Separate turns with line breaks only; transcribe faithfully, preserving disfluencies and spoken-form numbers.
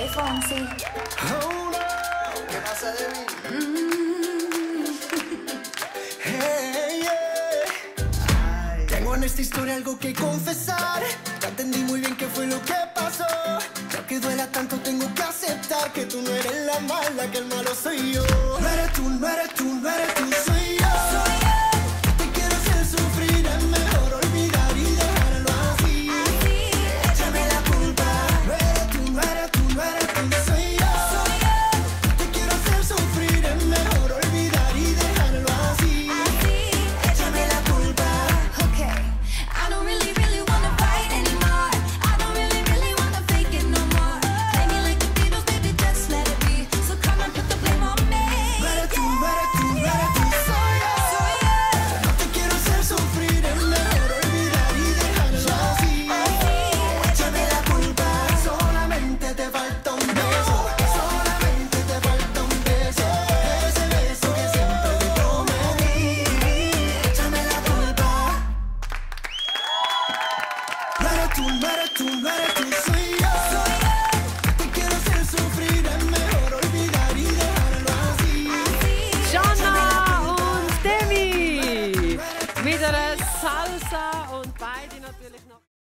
Hey, Fonsi.
Oh, no. ¿Qué pasa de mí?
Mm.
Hey, yeah. Ay. Tengo en esta historia algo que confesar. Ya entendí muy bien qué fue lo que pasó. Ya que duela tanto tengo que aceptar que tú no eres la mala, que el malo soy yo. No eres tú, no eres tú, no eres tú, soy yo. Soy yo. Te quiero hacer sufrir, es mejor olvidar y dejarlo así. Así. Échame la culpa. No eres tú, no eres tú, no eres tú, soy yo. Soy yo. Te quiero hacer sufrir, es mejor olvidar y dejarlo así.
Así.
Échame la culpa.
Okay. I don't really, really wanna fight anymore. I don't really, really wanna fake it no more. Play me like the Beatles, baby, just let it be. So come and put the blame on me.
No eres tú, no eres tú, no eres tú, soy yo.
Soy yo.
No te quiero hacer sufrir, es mejor olvidar y dejarlo así. Échame la culpa. Solamente te falta un beso. Solamente te falta un beso. Ese beso que siempre te prometí. Échame la culpa. No eres tú, no eres tú, no eres tú, soy yo. Te quiero hacer sufrir, es mejor olvidar y dejarlo así.
Jana und Demi mit einer Salsa und beide natürlich noch.